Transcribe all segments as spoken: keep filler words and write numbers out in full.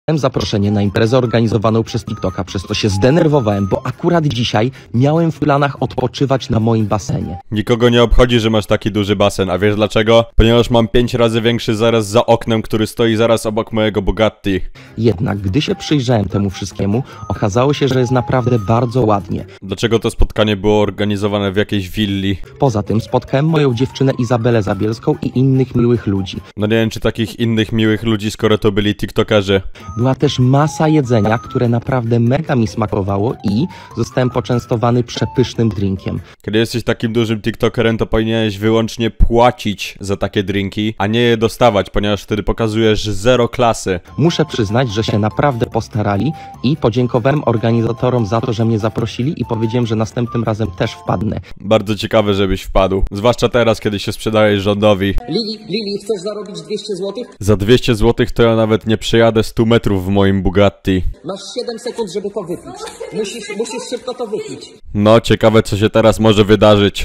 zaproszenie na imprezę organizowaną przez TikToka, przez to się zdenerwowałem, bo akurat dzisiaj miałem w planach odpoczywać na moim basenie. Nikogo nie obchodzi, że masz taki duży basen, a wiesz dlaczego? Ponieważ mam pięć razy większy zaraz za oknem, który stoi zaraz obok mojego Bugatti. Jednak gdy się przyjrzałem temu wszystkiemu, okazało się, że jest naprawdę bardzo ładnie. Dlaczego to spotkanie było organizowane w jakiejś willi? Poza tym spotkałem moją dziewczynę Izabelę Zabielską i innych miłych ludzi. No nie wiem, czy takich innych miłych ludzi, skoro to byli TikTokerzy. Była też masa jedzenia, które naprawdę mega mi smakowało i zostałem poczęstowany przepysznym drinkiem. Kiedy jesteś takim dużym TikTokerem, to powinieneś wyłącznie płacić za takie drinki, a nie je dostawać, ponieważ wtedy pokazujesz zero klasy. Muszę przyznać, że się naprawdę postarali i podziękowałem organizatorom za to, że mnie zaprosili i powiedziałem, że następnym razem też wpadnę. Bardzo ciekawe, żebyś wpadł. Zwłaszcza teraz, kiedy się sprzedajesz rządowi. Lili, Lili, chcesz zarobić dwieście złotych? Za dwieście złotych to ja nawet nie przejadę stu metrów w moim Bugatti. Masz siedem sekund, żeby to wypić. Musisz, musisz szybko to wypić. No, ciekawe, co się teraz może wydarzyć.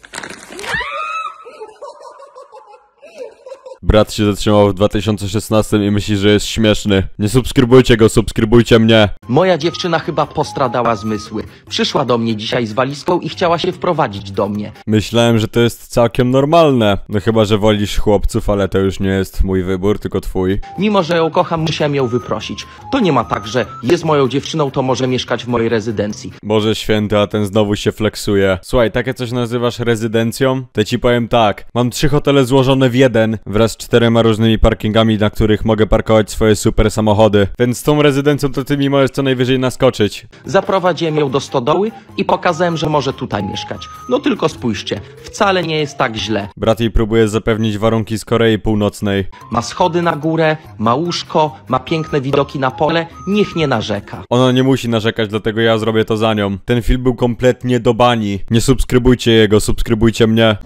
Brat się zatrzymał w dwa tysiące szesnastym i myśli, że jest śmieszny. Nie subskrybujcie go, subskrybujcie mnie. Moja dziewczyna chyba postradała zmysły. Przyszła do mnie dzisiaj z walizką i chciała się wprowadzić do mnie. Myślałem, że to jest całkiem normalne. No chyba, że wolisz chłopców, ale to już nie jest mój wybór, tylko twój. Mimo że ją kocham, musiałem ją wyprosić. To nie ma tak, że jest moją dziewczyną, to może mieszkać w mojej rezydencji. Boże święty, a ten znowu się flexuje. Słuchaj, takie coś nazywasz rezydencją? To ci powiem tak. Mam trzy hotele złożone w jeden, wraz z czterema różnymi parkingami, na których mogę parkować swoje super samochody. Więc z tą rezydencją to ty mi możesz co najwyżej naskoczyć. Zaprowadziłem ją do stodoły i pokazałem, że może tutaj mieszkać. No tylko spójrzcie, wcale nie jest tak źle. Brat jej próbuje zapewnić warunki z Korei Północnej. Ma schody na górę, ma łóżko, ma piękne widoki na pole, niech nie narzeka. Ona nie musi narzekać, dlatego ja zrobię to za nią. Ten film był kompletnie do bani. Nie subskrybujcie jego, subskrybujcie mnie.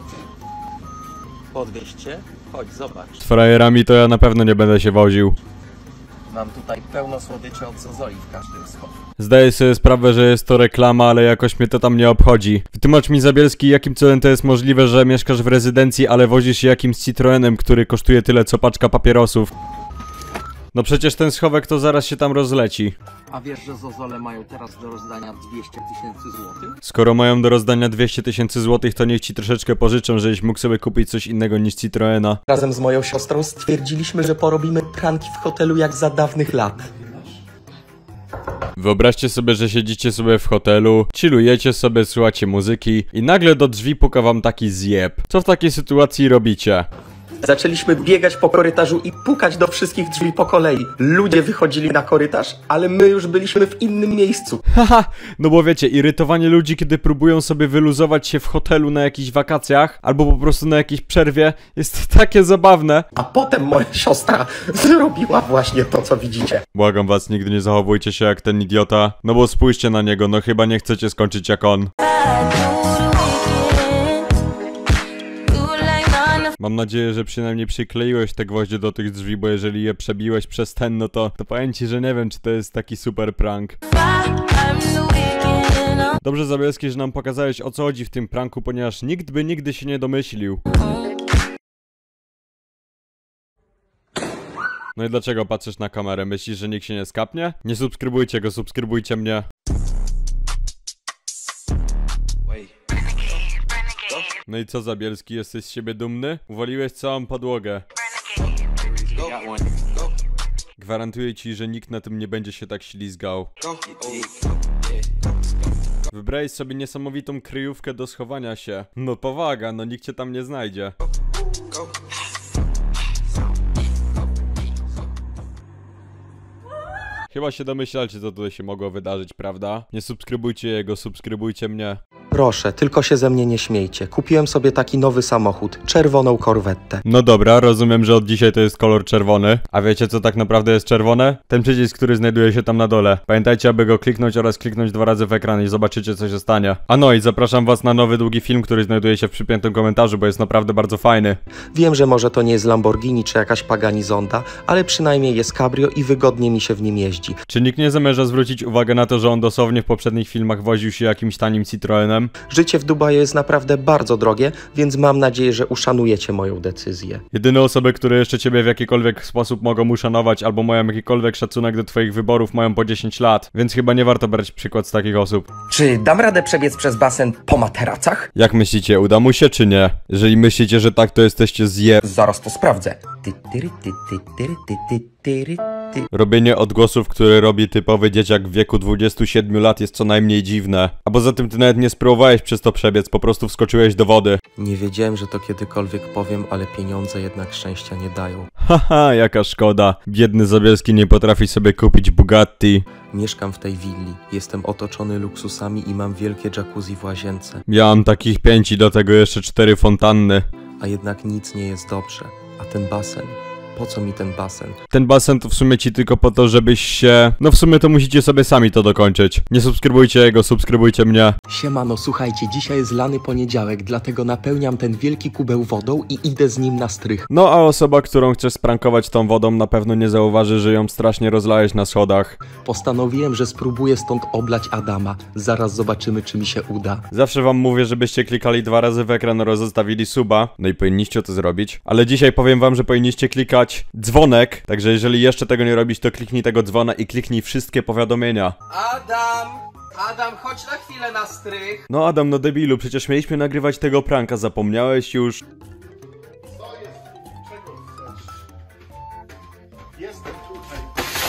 Podwieźcie? Chodź, zobacz. Z frajerami to ja na pewno nie będę się woził. Mam tutaj pełno słodyczy od Zozoi w każdym schowku. Zdaję sobie sprawę, że jest to reklama, ale jakoś mnie to tam nie obchodzi. Wytłumacz mi, Zabielski, jakim cudem to jest możliwe, że mieszkasz w rezydencji, ale wozisz się jakimś Citroenem, który kosztuje tyle co paczka papierosów. No przecież ten schowek to zaraz się tam rozleci. A wiesz, że Zozole mają teraz do rozdania dwieście tysięcy złotych? Skoro mają do rozdania dwieście tysięcy złotych, to niech ci troszeczkę pożyczą, żebyś mógł sobie kupić coś innego niż Citroena. Razem z moją siostrą stwierdziliśmy, że porobimy pranki w hotelu jak za dawnych lat. Wyobraźcie sobie, że siedzicie sobie w hotelu, chillujecie sobie, słuchacie muzyki i nagle do drzwi puka wam taki zjeb. Co w takiej sytuacji robicie? Zaczęliśmy biegać po korytarzu i pukać do wszystkich drzwi po kolei. Ludzie wychodzili na korytarz, ale my już byliśmy w innym miejscu. Haha, no bo wiecie, irytowanie ludzi, kiedy próbują sobie wyluzować się w hotelu na jakichś wakacjach, albo po prostu na jakiejś przerwie, jest takie zabawne. A potem moja siostra zrobiła właśnie to, co widzicie. Błagam was, nigdy nie zachowujcie się jak ten idiota, no bo spójrzcie na niego, no chyba nie chcecie skończyć jak on. Mam nadzieję, że przynajmniej przykleiłeś te gwoździe do tych drzwi, bo jeżeli je przebiłeś przez ten, no to, to powiem ci, że nie wiem, czy to jest taki super prank. Dobrze, Zabielski, że nam pokazałeś, o co chodzi w tym pranku, ponieważ nikt by nigdy się nie domyślił. No i dlaczego patrzysz na kamerę? Myślisz, że nikt się nie skapnie? Nie subskrybujcie go, subskrybujcie mnie. No i co, Zabielski, jesteś z siebie dumny? Uwaliłeś całą podłogę. Gwarantuję ci, że nikt na tym nie będzie się tak ślizgał. Wybrałeś sobie niesamowitą kryjówkę do schowania się. No powaga, no nikt cię tam nie znajdzie. Chyba się domyślacie, co tutaj się mogło wydarzyć, prawda? Nie subskrybujcie jego, subskrybujcie mnie. Proszę, tylko się ze mnie nie śmiejcie. Kupiłem sobie taki nowy samochód, czerwoną korwettę. No dobra, rozumiem, że od dzisiaj to jest kolor czerwony. A wiecie, co tak naprawdę jest czerwone? Ten przycisk, który znajduje się tam na dole. Pamiętajcie, aby go kliknąć oraz kliknąć dwa razy w ekran i zobaczycie, co się stanie. A no i zapraszam was na nowy długi film, który znajduje się w przypiętym komentarzu, bo jest naprawdę bardzo fajny. Wiem, że może to nie jest Lamborghini czy jakaś Pagani Zonda, ale przynajmniej jest cabrio i wygodnie mi się w nim jeździ. Czy nikt nie zamierza zwrócić uwagę na to, że on dosłownie w poprzednich filmach woził się jakimś tanim Citroenem? basenem. Życie w Dubaju jest naprawdę bardzo drogie, więc mam nadzieję, że uszanujecie moją decyzję. Jedyne osoby, które jeszcze ciebie w jakikolwiek sposób mogą uszanować albo mają jakikolwiek szacunek do twoich wyborów, mają po dziesięć lat, więc chyba nie warto brać przykład z takich osób. Czy dam radę przebiec przez basen po materacach? Jak myślicie, uda mu się czy nie? Jeżeli myślicie, że tak, to jesteście zje... Zaraz to sprawdzę. Ty, tyry, ty, ty, tyry, ty, ty, tyry, ty. Robienie odgłosów, które robi typowy dzieciak w wieku dwudziestu siedmiu lat jest co najmniej dziwne. A poza tym ty nawet nie spróbowałeś przez to przebiec, po prostu wskoczyłeś do wody. Nie wiedziałem, że to kiedykolwiek powiem, ale pieniądze jednak szczęścia nie dają. Haha, jaka szkoda. Biedny Zabielski nie potrafi sobie kupić Bugatti. Mieszkam w tej willi, jestem otoczony luksusami i mam wielkie jacuzzi w łazience. Ja mam takich pięć i do tego jeszcze cztery fontanny. A jednak nic nie jest dobrze. A ten basen? Po co mi ten basen? Ten basen to w sumie ci tylko po to, żebyś się... No w sumie to musicie sobie sami to dokończyć. Nie subskrybujcie jego, subskrybujcie mnie. Siemano, słuchajcie, dzisiaj jest lany poniedziałek, dlatego napełniam ten wielki kubeł wodą i idę z nim na strych. No a osoba, którą chcesz sprankować tą wodą, na pewno nie zauważy, że ją strasznie rozlałeś na schodach. Postanowiłem, że spróbuję stąd oblać Adama. Zaraz zobaczymy, czy mi się uda. Zawsze wam mówię, żebyście klikali dwa razy w ekran oraz zostawili suba. No i powinniście to zrobić. Ale dzisiaj powiem wam, że powinniście klikać dzwonek. Także jeżeli jeszcze tego nie robisz, to kliknij tego dzwona i kliknij wszystkie powiadomienia. Adam! Adam, chodź na chwilę na strych. No Adam, no debilu, przecież mieliśmy nagrywać tego pranka, zapomniałeś już? Jestem tutaj.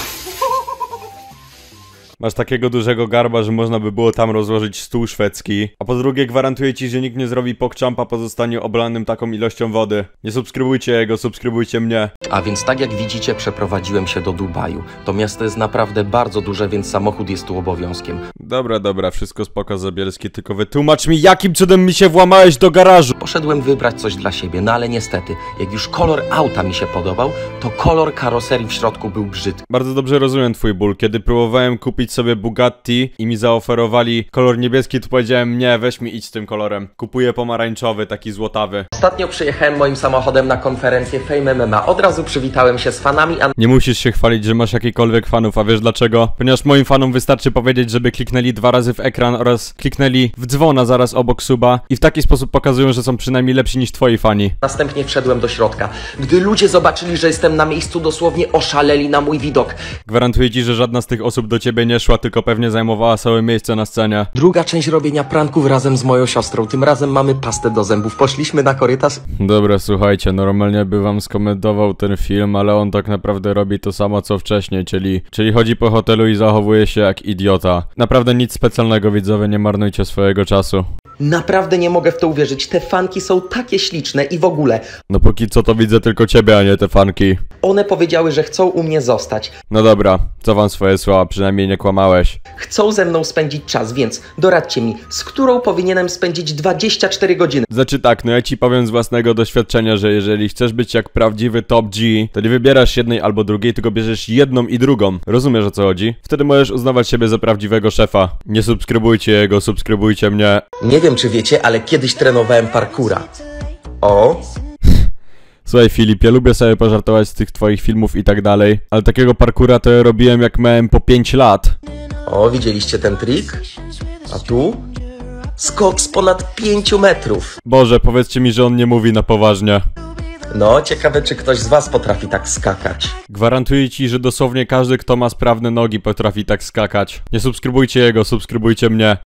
Masz takiego dużego garba, że można by było tam rozłożyć stół szwedzki. A po drugie gwarantuję ci, że nikt nie zrobi pokczampa po zostaniu oblanym taką ilością wody. Nie subskrybujcie jego, subskrybujcie mnie. A więc tak jak widzicie, przeprowadziłem się do Dubaju. To miasto jest naprawdę bardzo duże, więc samochód jest tu obowiązkiem. Dobra, dobra, wszystko spoko Zabielski, tylko wytłumacz mi, jakim cudem mi się włamałeś do garażu? Poszedłem wybrać coś dla siebie, no ale niestety, jak już kolor auta mi się podobał, to kolor karoserii w środku był brzydki. Bardzo dobrze rozumiem twój ból. Kiedy próbowałem kupić sobie Bugatti i mi zaoferowali kolor niebieski, to powiedziałem nie, weź mi idź z tym kolorem. Kupuję pomarańczowy, taki złotawy. Ostatnio przyjechałem moim samochodem na konferencję Fame M M A. Od razu przywitałem się z fanami, a Nie musisz się chwalić, że masz jakikolwiek fanów, a wiesz dlaczego? Ponieważ moim fanom wystarczy powiedzieć, żeby kliknęli dwa razy w ekran oraz kliknęli w dzwona zaraz obok suba i w taki sposób pokazują, że są przynajmniej lepsi niż twoi fani. następnie wszedłem do środka. Gdy ludzie zobaczyli, że jestem na miejscu, dosłownie oszaleli na mój widok. Gwarantuję ci, że żadna z tych osób do ciebie nie szła, tylko pewnie zajmowała całe miejsce na scenie. Druga część robienia pranków razem z moją siostrą. Tym razem mamy pastę do zębów. Poszliśmy na korytarz. Dobra, słuchajcie, normalnie by wam skomentował ten film, ale on tak naprawdę robi to samo co wcześniej, czyli, czyli chodzi po hotelu i zachowuje się jak idiota. Naprawdę nic specjalnego, widzowie, nie marnujcie swojego czasu. Naprawdę nie mogę w to uwierzyć. Te fanki są takie śliczne i w ogóle. No póki co to widzę tylko ciebie, a nie te fanki. One powiedziały, że chcą u mnie zostać. No dobra, co wam swoje słowa, przynajmniej nie kłamałeś. Chcą ze mną spędzić czas, więc doradźcie mi, z którą powinienem spędzić dwadzieścia cztery godziny. Znaczy tak, no ja ci powiem z własnego doświadczenia, że jeżeli chcesz być jak prawdziwy top G, to nie wybierasz jednej albo drugiej, tylko bierzesz jedną i drugą. Rozumiesz, o co chodzi? Wtedy możesz uznawać siebie za prawdziwego szefa. Nie subskrybujcie jego, subskrybujcie mnie. Nie wiem, czy wiecie, ale kiedyś trenowałem parkoura. O! Słuchaj Filip, ja lubię sobie pożartować z tych twoich filmów i tak dalej, ale takiego parkoura to ja robiłem jak miałem po pięć lat. O, widzieliście ten trik? A tu? Skok z ponad pięciu metrów. Boże, powiedzcie mi, że on nie mówi na poważnie. No, ciekawe, czy ktoś z was potrafi tak skakać. Gwarantuję ci, że dosłownie każdy, kto ma sprawne nogi, potrafi tak skakać. Nie subskrybujcie jego, subskrybujcie mnie.